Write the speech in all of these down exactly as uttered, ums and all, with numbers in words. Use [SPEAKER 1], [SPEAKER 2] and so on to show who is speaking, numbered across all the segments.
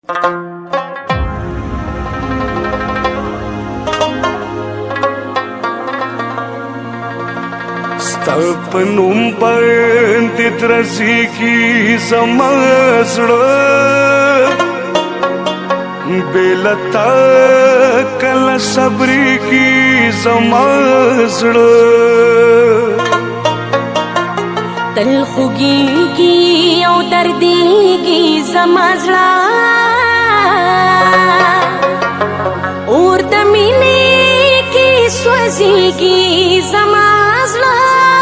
[SPEAKER 1] ستپنوم باندې درځيږي زما زړه بلتا کله صبرې کی زما زړه
[SPEAKER 2] تل خوږيږي او درديږي زما زړه اور د مینې کې سوځيږي زما زړه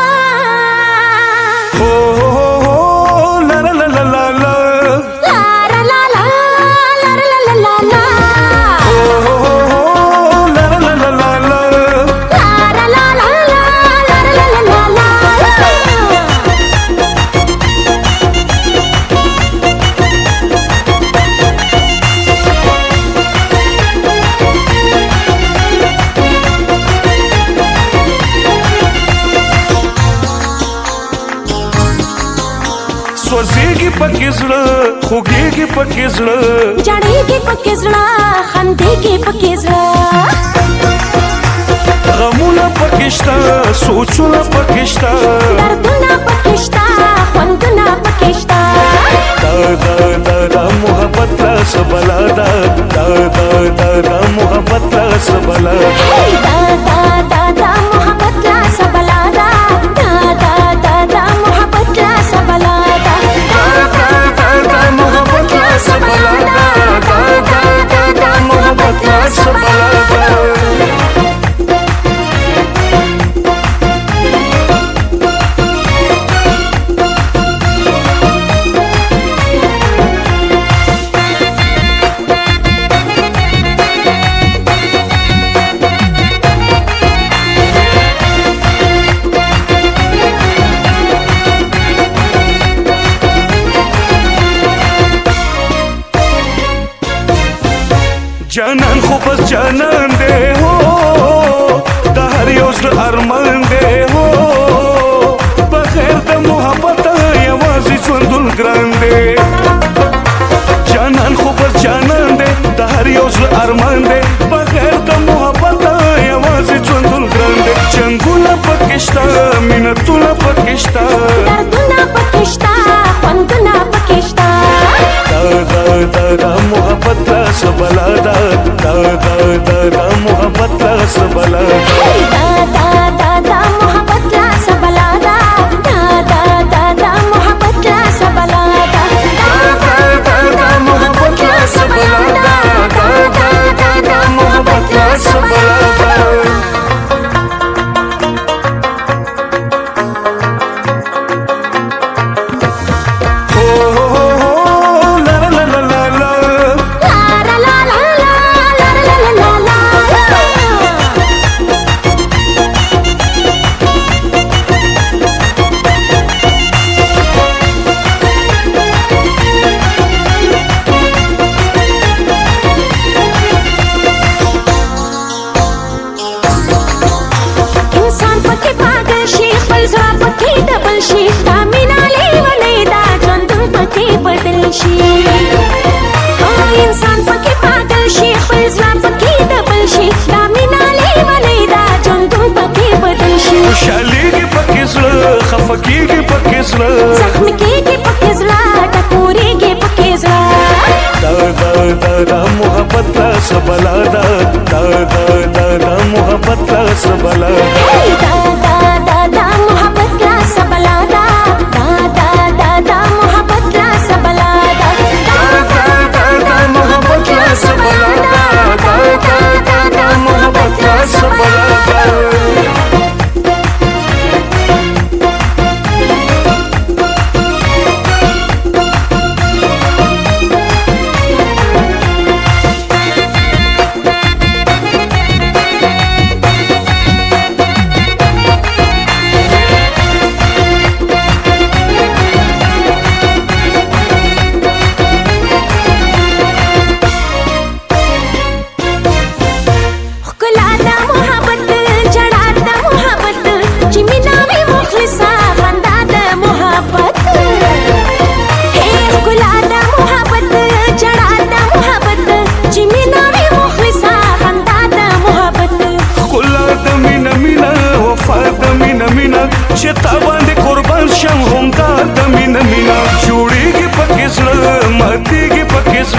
[SPEAKER 1] سوځيږي پکې زړه خوږيږي پکې زړه
[SPEAKER 2] جړېږي پکې زړه خندېږي پکې زړه
[SPEAKER 1] غمونه پکې شته سوچونه پکې شته
[SPEAKER 2] دردونه پکې شته خوندونه پکې شته
[SPEAKER 1] دا دا دا دا محبت لاس بلا دا دا دا دا دا محبت لاس بلا
[SPEAKER 2] دا دا دا دا محبت لاس بلا دا دا دا دا دا محبت لاس بلا دا
[SPEAKER 1] جانان خو بس جانان دے ہو دا هر یو زړه ارمان دے ہو بغیر د محبت یوازې ژوندون ګران دی جانان خو بس جانان دے دا هر یو زړه ارمان دے بغیر د محبت یوازې ژوندون ګران دی جنګونه پکې شته مینتونه پکې شته
[SPEAKER 2] دردونه پکې شته خوندونه پکې شته
[SPEAKER 1] دا دا دا دا محبت لاس بلا دا دا دا دا دا محبت لاس بلا
[SPEAKER 2] دا دا دا دا محبت لاس بلا دا دا دا دا دا محبت لاس بلا دا دا دا دا دا محبت لاس بلا دا دا دا دا دا محبت لاس بلا دا انسان پکې پاگل شي خپل ځوان پکې دبل شي دا مینا لیونی دا ژوندون پکې بدل شي
[SPEAKER 1] خوشحالېږي پکې زړه خفه کېږي پکې زړه
[SPEAKER 2] زخمي کېږي پکې زړه ټکورېږي پکې زړه
[SPEAKER 1] دا دا دا دا محبت لاس بلا دا دا دا دا دا محبت لاس بلا
[SPEAKER 2] دا دا دا دا محبت لاس بلا دا دا دا دا دا محبت لاس بلا دا دا دا دا دا محبت لاس بلا دا دا دا دا دا محبت لاس بلا دا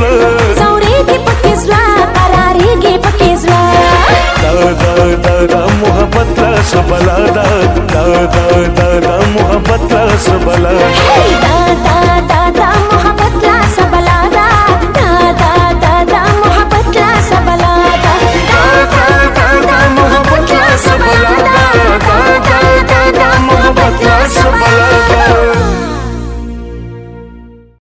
[SPEAKER 2] زورېږي پکې زړه قرارېږي پکې زړه
[SPEAKER 1] دا دا دا دا محبت لا سبلا دا دا دا دا دا محبت لا سبلا